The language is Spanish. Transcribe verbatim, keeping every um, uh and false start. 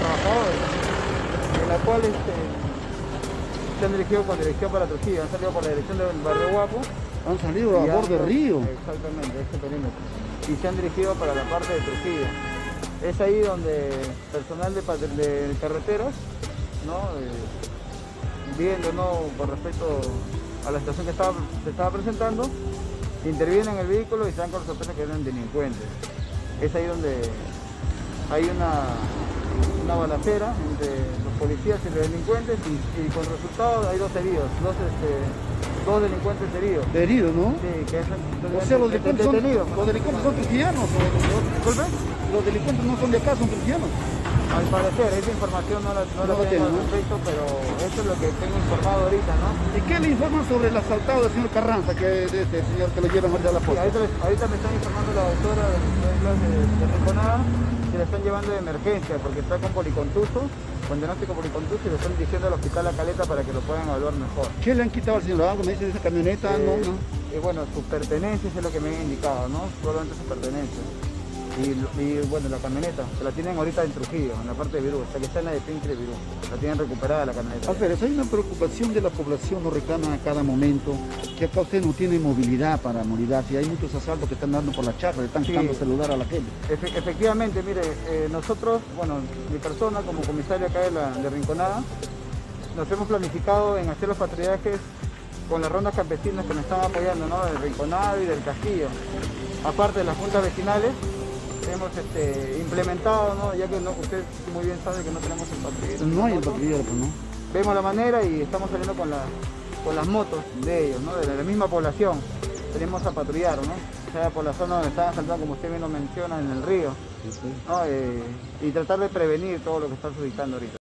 trabajadores, en la cual este, se han dirigido con dirección para Trujillo, han salido por la dirección del barrio Guapo. Han salido a borde del río. Exactamente, este perímetro. Y se han dirigido para la parte de Trujillo. Es ahí donde personal de, de carreteras, ¿no? Eh, viendo, ¿no? Con respecto a la situación que estaba, se estaba presentando, intervienen en el vehículo y se dan con sorpresa que eran delincuentes. Es ahí donde hay una, una balacera entre los policías y los delincuentes y, y con resultado hay dos heridos, dos, este, dos delincuentes heridos. Heridos, ¿no? Sí, que es, o sea, los delincuentes son, detenidos. Los delincuentes son trujillanos. ¿Disculpe? Los delincuentes no son de acá, son trujillanos. Al parecer, esa información no la, no no la tengo al ¿no? respecto, pero eso es lo que tengo informado ahorita, ¿no? ¿Y qué le informan sobre el asaltado del señor Carranza, que de este señor que lo llevan ahorita a la Sí, posta? ahorita, ahorita me están informando la doctora de, de, de, de Rinconada que le están llevando de emergencia porque está con policontuso, con diagnóstico policontuso y le están diciendo al hospital La Caleta para que lo puedan evaluar mejor. ¿Qué le han quitado al señor? ¿Algo me dice de esa camioneta? Eh, no, no. Y bueno, sus pertenencias es lo que me han indicado, ¿no? Solamente sus pertenencias. Y, y bueno, la camioneta, se la tienen ahorita en Trujillo, en la parte de Virú, hasta que está en la de Pincle Virú. La tienen recuperada la camioneta. Alférez, hay una preocupación de la población, nos reclaman a cada momento, que acá usted no tiene movilidad para movilidad, y hay muchos asaltos que están dando por la chacra, le están Sí. quitando celular a la gente. Efe, efectivamente, mire, eh, nosotros, bueno, mi persona como comisario acá de, la, de Rinconada, nos hemos planificado en hacer los patrullajes con las rondas campesinas que nos están apoyando, ¿no? Del Rinconada y del Castillo. Aparte de las juntas vecinales, hemos este, implementado, ¿no? Ya que no, usted muy bien sabe que no tenemos el patrullero. No hay el patrullero, pues no. Vemos la manera y estamos saliendo con, la, con las motos de ellos, ¿no? De la misma población. Tenemos a patrullar, ¿no? O sea, por la zona donde están asaltando, como usted bien lo menciona, en el río, ¿no? Eh, y tratar de prevenir todo lo que está suscitando ahorita.